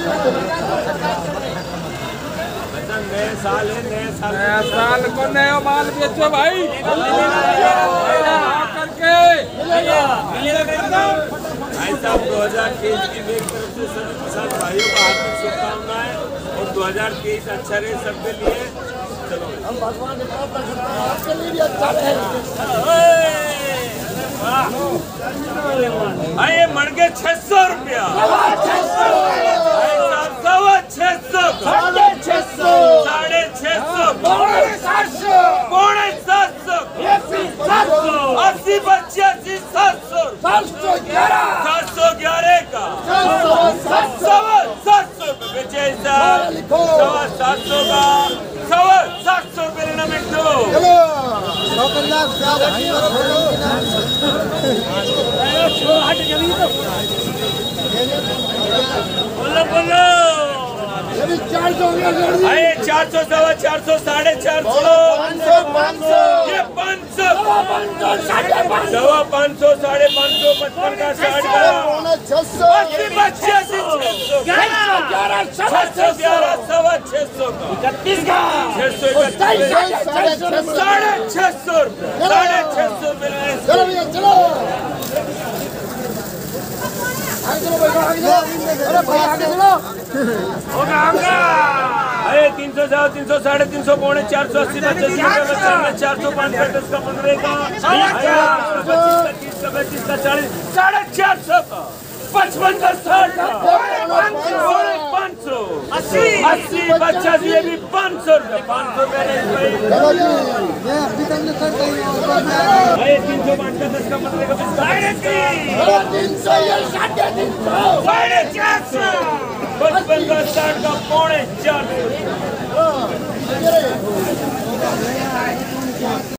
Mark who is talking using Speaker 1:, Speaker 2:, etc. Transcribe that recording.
Speaker 1: नए साल है,
Speaker 2: नया साल को नया माल बेचो भाई करके।
Speaker 1: भाई साहब 2023 की मेरी तरफ से सभी किसान भाइयों को हार्दिक शुभकामनाएं और 2023 अच्छा रहे सबके लिए। चलो हम भगवान के आपके लिए भी अच्छा रहे। भाई ये मणके 600 रुपया, 650, 650, 650, 750, 80, 85, 700, 711 का 700 रुपये बेचे। 700 का 700 रुपये लेना मिट्टू। बोलो बोलो 400, 450, 450, 500, ये 500, 550, 550, 55 का 60 का 80, 85, 611, 611, 600 का 31 का 631, 650 रुपये, 650 रुपये। चलो भैया चलो। अरे भाई आगे चलो। होगा 300, 300, 350, 450, 80, 85, 400, 510 का 15 का 25 का 30 का 35 का 40, 450 का 55 का 60 का 500, 80, 85, ये भी 500 रुपये, 500 रुपये। 305 का 10 का 15 का 20 का 300, 450, 55 का 60 का 450।